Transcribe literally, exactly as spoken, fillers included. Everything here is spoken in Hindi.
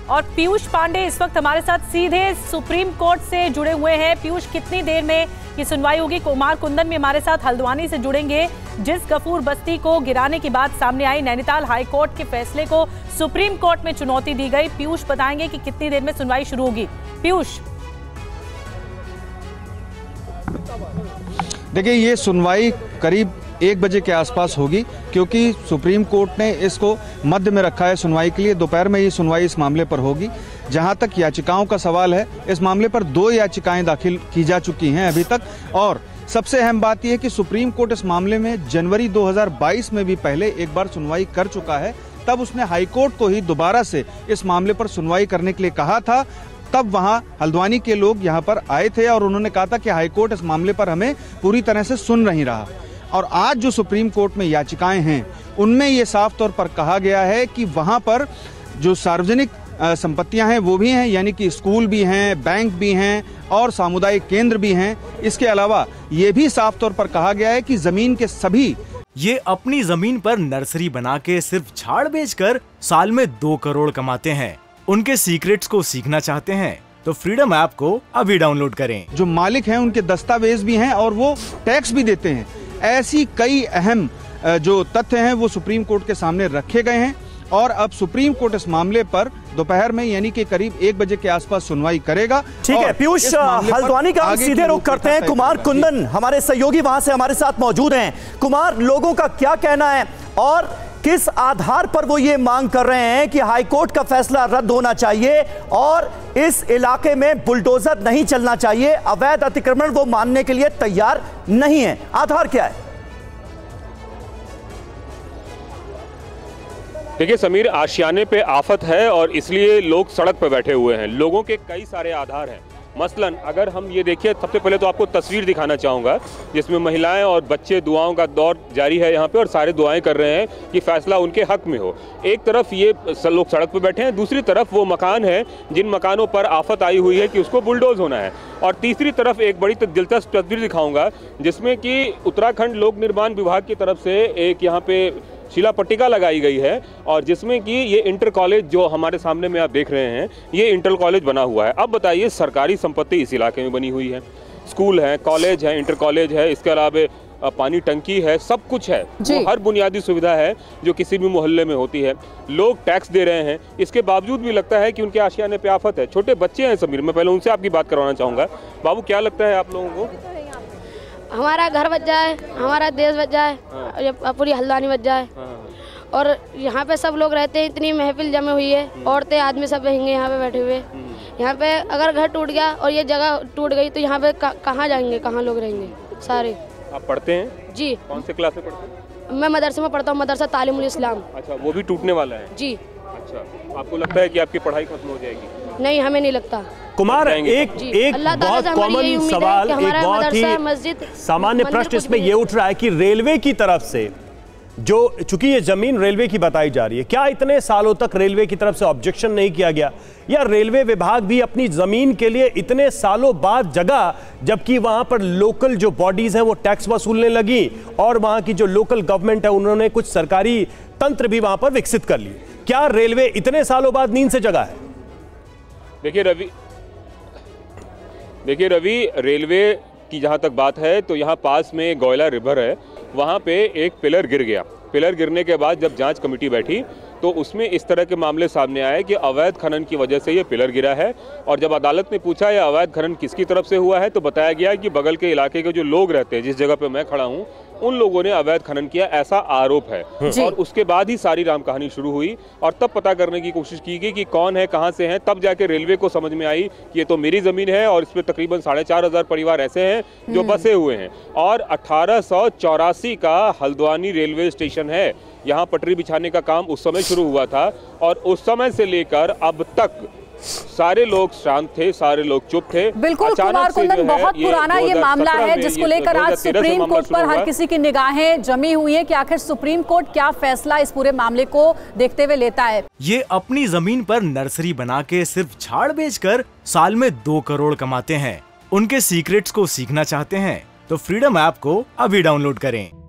और पीयूष पांडे इस वक्त हमारे साथ सीधे सुप्रीम कोर्ट से जुड़े हुए हैं। पीयूष, कितनी देर में ये सुनवाई होगी? कुमार कुंदन भी हमारे साथ हल्द्वानी से जुड़ेंगे। जिस गफूर बस्ती को गिराने की बात सामने आई, नैनीताल हाईकोर्ट के फैसले को सुप्रीम कोर्ट में चुनौती दी गई। पीयूष बताएंगे कि कितनी देर में सुनवाई शुरू होगी। पीयूष, देखिए, ये सुनवाई करीब एक बजे के आसपास होगी, क्योंकि सुप्रीम कोर्ट ने इसको मध्य में रखा है सुनवाई के लिए। दोपहर में ये सुनवाई इस मामले पर होगी। जहां तक याचिकाओं का सवाल है, इस मामले पर दो याचिकाएं दाखिल की जा चुकी हैं अभी तक। और सबसे अहम बात यह है कि सुप्रीम कोर्ट इस मामले में जनवरी दो हज़ार बाईस में भी पहले एक बार सुनवाई कर चुका है। तब उसने हाईकोर्ट को ही दोबारा से इस मामले पर सुनवाई करने के लिए कहा था। तब वहां हल्द्वानी के लोग यहां पर आए थे और उन्होंने कहा था कि हाईकोर्ट इस मामले पर हमें पूरी तरह से सुन नहीं रहा। और आज जो सुप्रीम कोर्ट में याचिकाएं हैं, उनमें ये साफ तौर पर कहा गया है कि वहां पर जो सार्वजनिक संपत्तियां हैं वो भी हैं, यानी कि स्कूल भी हैं, बैंक भी हैं और सामुदायिक केंद्र भी हैं। इसके अलावा ये भी साफ तौर पर कहा गया है कि जमीन के सभी ये अपनी जमीन पर नर्सरी बना के सिर्फ झाड़ बेचकर साल में दो करोड़ कमाते हैं। उनके सीक्रेट्स को सीखना चाहते हैं तो फ्रीडम ऐप को अभी डाउनलोड करें। जो मालिक हैं उनके दस्तावेज भी हैं और वो टैक्स भी देते हैं। ऐसी कई अहम जो तथ्य हैं वो सुप्रीम कोर्ट के सामने रखे गए हैं और अब सुप्रीम कोर्ट इस मामले पर दोपहर में यानी कि करीब एक बजे के आसपास सुनवाई करेगा। ठीक है पीयूष, हल्द्वानी का हम सीधे रुख करते हैं। कुमार कुंदन हमारे सहयोगी वहां से हमारे साथ मौजूद हैं। कुमार, लोगों का क्या कहना है और किस आधार पर वो ये मांग कर रहे हैं कि हाईकोर्ट का फैसला रद्द होना चाहिए और इस इलाके में बुलडोजर नहीं चलना चाहिए, अवैध अतिक्रमण वो मानने के लिए तैयार नहीं है? आधार क्या है? देखिए समीर, आशियाने पे आफत है और इसलिए लोग सड़क पर बैठे हुए हैं। लोगों के कई सारे आधार हैं। मसलन अगर हम ये देखिए, सबसे पहले तो आपको तस्वीर दिखाना चाहूँगा जिसमें महिलाएं और बच्चे दुआओं का दौर जारी है यहाँ पे और सारे दुआएं कर रहे हैं कि फैसला उनके हक में हो। एक तरफ ये लोग सड़क पर बैठे हैं, दूसरी तरफ वो मकान है जिन मकानों पर आफत आई हुई है कि उसको बुलडोज होना है, और तीसरी तरफ एक बड़ी दिलचस्प तस्वीर दिखाऊंगा जिसमें कि उत्तराखंड लोक निर्माण विभाग की तरफ से एक यहाँ पे शिला पट्टिका लगाई गई है और जिसमें कि ये इंटर कॉलेज जो हमारे सामने में आप देख रहे हैं, ये इंटर कॉलेज बना हुआ है। अब बताइए, सरकारी संपत्ति इस इलाके में बनी हुई है, स्कूल है, कॉलेज है, इंटर कॉलेज है, इसके अलावा पानी टंकी है, सब कुछ है। वो हर बुनियादी सुविधा है जो किसी भी मोहल्ले में होती है। लोग टैक्स दे रहे हैं, इसके बावजूद भी लगता है कि उनके आशियाने पे आफत है। छोटे बच्चे हैं समीर, मैं पहले उनसे आपकी बात करवाना चाहूँगा। बाबू, क्या लगता है आप लोगों को? हमारा घर बच जाए, हमारा देश बच जाए, हाँ। पूरी हल्द्वानी बच जाए, हाँ। और यहाँ पे सब लोग रहते हैं, इतनी महफिल जमी हुई है, औरतें आदमी सब रहेंगे यहाँ पे बैठे हुए। यहाँ पे अगर घर टूट गया और ये जगह टूट गई तो यहाँ पे कहाँ जाएंगे, कहाँ लोग रहेंगे सारे? आप पढ़ते हैं जी? कौन से क्लास में पढ़ते हैं? मैं मदरसे में पढ़ता हूँ, मदरसा तालीमुल इस्लाम। अच्छा, वो भी टूटने वाला है? जी। अच्छा, आपको लगता है कि आपकी पढ़ाई खत्म हो जाएगी? नहीं, हमें नहीं लगता। कुमार, एक एक बहुत कॉमन सवाल, एक बहुत ही सामान्य प्रश्न इसमें यह उठ रहा है कि रेलवे की तरफ से जो, चूंकि ये जमीन रेलवे की बताई जा रही है, क्या इतने सालों तक रेलवे की तरफ से ऑब्जेक्शन नहीं किया गया, या रेलवे विभाग भी अपनी जमीन के लिए इतने सालों बाद जगह, जबकि वहां पर लोकल जो बॉडीज हैं वो टैक्स वसूलने लगी और वहां की जो लोकल गवर्नमेंट है उन्होंने कुछ सरकारी तंत्र भी वहां पर विकसित कर लिए, क्या रेलवे इतने सालों बाद नींद से जगा है? देखिए रवि देखिए रवि रेलवे की जहाँ तक बात है तो यहाँ पास में गोयला रिवर है, वहाँ पे एक पिलर गिर गया। पिलर गिरने के बाद जब जांच कमेटी बैठी तो उसमें इस तरह के मामले सामने आए कि अवैध खनन की वजह से ये पिलर गिरा है। और जब अदालत ने पूछा यह अवैध खनन किसकी तरफ से हुआ है तो बताया गया कि बगल के इलाके के जो लोग रहते हैं, जिस जगह पे मैं खड़ा हूँ, उन लोगों ने अवैध खनन किया, ऐसा आरोप है। और उसके बाद ही सारी राम कहानी शुरू हुई और तब पता करने की कोशिश की गई कि कौन है, कहां से है। तब जाके रेलवे को समझ में आई कि ये तो मेरी जमीन है और इसमें तकरीबन साढ़े चार हजार परिवार ऐसे हैं जो बसे हुए हैं। और अठारह सौ चौरासी का हल्द्वानी रेलवे स्टेशन है, यहाँ पटरी बिछाने का काम उस समय शुरू हुआ था और उस समय से लेकर अब तक सारे लोग शांत थे, सारे लोग चुप थे। बिल्कुल कुमार कुंदन, बहुत पुराना ये मामला है जिसको लेकर आज सुप्रीम कोर्ट पर हर किसी की निगाहें जमी हुई है कि आखिर सुप्रीम कोर्ट क्या फैसला इस पूरे मामले को देखते हुए लेता है। ये अपनी जमीन पर नर्सरी बना के सिर्फ झाड़ बेचकर साल में दो करोड़ कमाते हैं। उनके सीक्रेट्स को सीखना चाहते हैं तो फ्रीडम ऐप को अभी डाउनलोड करें।